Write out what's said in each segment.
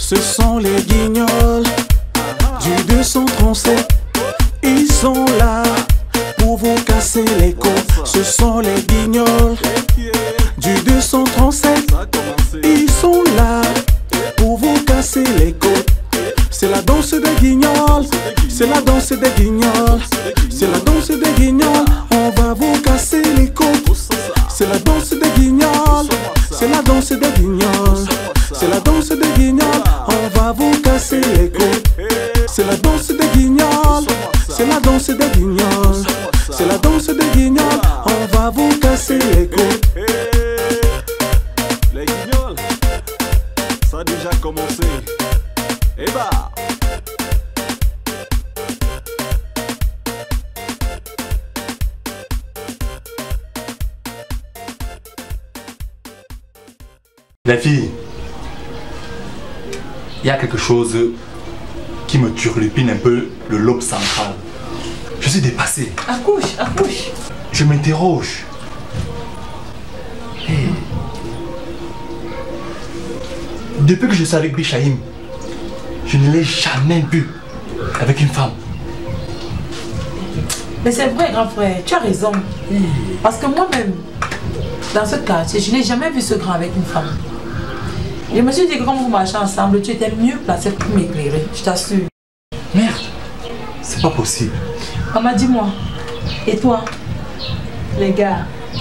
Ce sont les guignols du 237. Ils sont là pour vous casser les côtes. Ce sont les guignols du 237. Ils sont là pour vous casser les côtes. C'est la danse des guignols. C'est la danse des guignols. C'est la danse des guignols. On va vous casser les côtes. C'est la danse des guignols. C'est la danse des guignols. C'est la danse des guignols. On va vous casser les côtes. C'est la danse des guignols. C'est la danse des guignols. C'est la danse des guignols. On va vous casser les côtes. Les guignols, ça a déjà commencé. Eh bah. Les filles, il y a quelque chose qui me turlupine un peu le lobe central. Je suis dépassé. Accouche, accouche. Je m'interroge. Hey. Depuis que je suis avec Bichaïm, je ne l'ai jamais vu avec une femme. Mais c'est vrai, grand frère, tu as raison. Parce que moi-même, dans ce quartier, je n'ai jamais vu ce grand avec une femme. Je me suis dit que quand vous marchez ensemble, tu étais mieux placé pour m'éclairer, je t'assure. Merde, c'est pas possible. Maman, dis-moi, et toi? Les gars,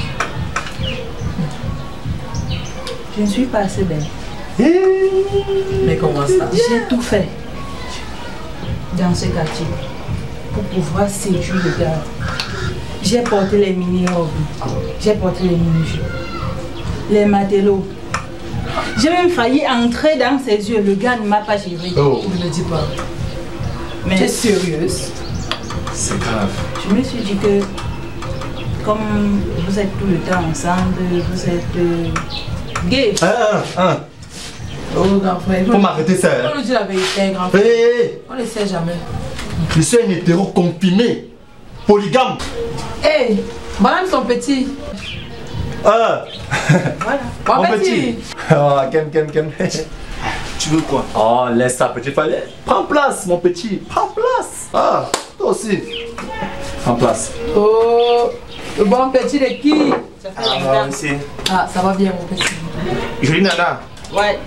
je ne suis pas assez belle. Mais comment ça? J'ai tout fait dans ce quartier pour pouvoir séduire le gars. J'ai porté les mini-robes, j'ai porté les mini-jupes, les matelots. J'ai même failli entrer dans ses yeux. Le gars ne m'a pas géré. Oh. Ne me dis pas. Mais Tu es sérieuse? C'est grave. je me suis dit que comme vous êtes tout le temps ensemble, vous êtes gays. Oh, grand frère. Faut m'arrêter ça. On nous dit la vérité, grand frère. Hey, On ne le sait jamais. je suis un hétéro confirmé, polygame. Hé, hey, balance son petit. Voilà. Mon Mon petit. petit. Oh, kem. Tu veux quoi? Oh, laisse ça, petit fallait. Prends place, mon petit. Prends place. Ah, toi aussi. Prends place. Oh, le bon petit de qui? Ça fait Ah, longtemps. aussi. Ah, ça va bien, mon petit. Jolie nana. Ouais.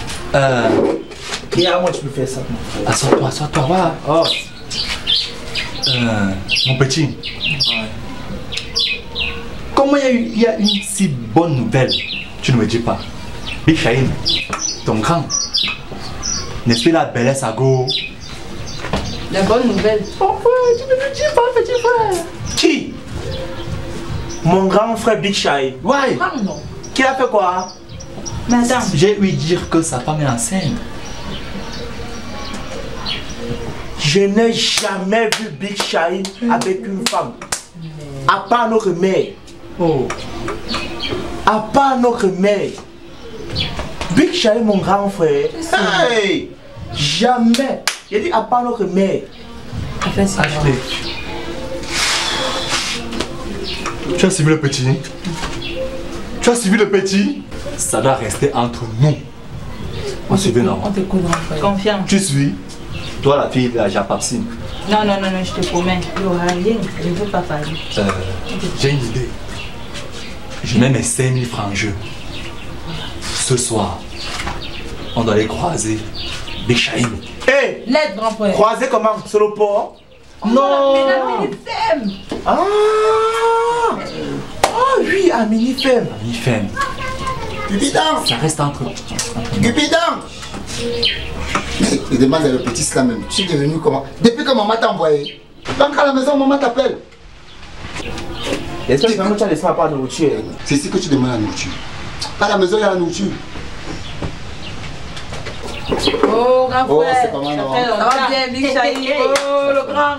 Et à moi, tu peux faire ça. Assois-toi, voilà. Oh. Mon petit. Comment il y a une si bonne nouvelle? Tu ne me dis pas. Big Shahim, ton grand. N'est-ce pas la bellesse à go? La bonne nouvelle. Pourquoi tu ne me dis pas, petit frère? Qui? Mon grand frère Big Shy. Ouais. Ah non. Qui a fait quoi? Mais attends, J'ai ouï dire que sa femme est enceinte. Je n'ai jamais vu Big Shy avec une femme. À part notre mère. Oh. À part notre mère. Big Shy, mon grand frère. Hey! Jamais. J'ai dit à part notre mère. Enfin, c'est Acheté. Tu as suivi le petit? Tu as suivi le petit? Ça doit rester entre nous. On suivait non. On t'écoute, grand frère. confiance. Tu suis? Toi la fille de la Japapsine. Non, je te promets. Il n'y aura rien. Je ne veux pas parler. J'ai une idée. Je mets mes 5000 francs en jeu. Ce soir, on doit aller croiser Big Shahim. Hé! L'aide, grand frère. Croisé comment? Sur le port? Non. Mais la mini-femme. Ah! Ah oui, à mini-femme. Femme. Cupidon! Ça reste entre nous. Cupidon! Il demande à le petit slam même. Tu es devenu comment? Depuis que maman t'a envoyé. Donc à la maison, maman t'appelle. Est-ce que vraiment tu as laissé ma part de nourriture? C'est ici que tu demandes la nourriture. À la maison, il y a la nourriture. Oh, grand Oh, frère. c'est pas mal, non? Ça va bien, Big Shy. Oh, le grand.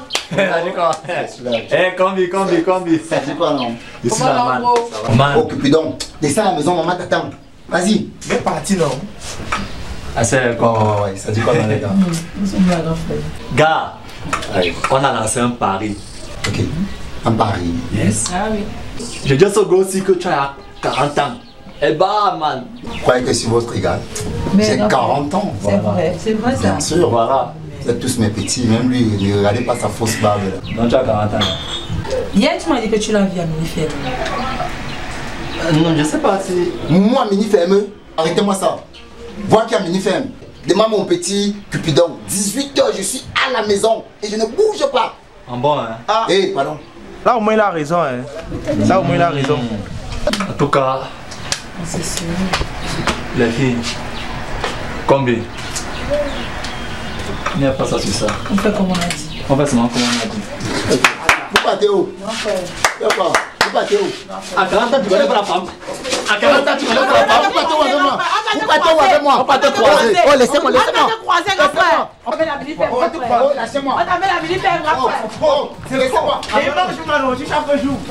Combi. Ça dit quoi, non? Je suis Comment normal. l'en gros? Oh, Cupidon, descends à la maison, maman t'attend. Vas-y. Mais parti non? Ah, c'est quoi? Ouais, ça dit quoi dans les gars? Nous sommes là, grand frère. Gars, on a lancé un pari. Ok. En Paris. Yes. Ah oui. Je dis à ce gars aussi que tu as 40 ans. Eh bah, man. Vous croyez que c'est votre égal? Mais J'ai non, 40 ans. C'est vrai ça. Bien sûr, voilà. Vous êtes tous mes petits, même lui, ne regardez pas sa fausse barbe là. Donc tu as 40 ans. Hier, tu m'as dit que tu l'as vu à Minifem. Non, je sais pas. Moi, mini-ferme, arrêtez-moi ça. Vois qu'il y a mini-ferme. Demande mon petit Cupidon. 18h, je suis à la maison et je ne bouge pas. En bon, hein. Ah, Pardon. là au moins il a raison. Hein. Là au moins il a raison. En tout cas, C'est sûr. les filles, combien? Il n'y a pas ça sur ça. On fait comme on a dit. On fait seulement comme on a dit. Vous partez où? Vous partez où? À 40 ans, tu connais pas la femme. À 40 ans, tu connais pas la femme. Vous partez où avec moi? Vous partez où avec moi? On va te croiser. Oh, laissez-moi, laissez-moi. On fait la Minifem. Oh, laissez-moi. On t'amène la Minifem. Oh, laissez-moi. Et il mange mal aussi chaque jour.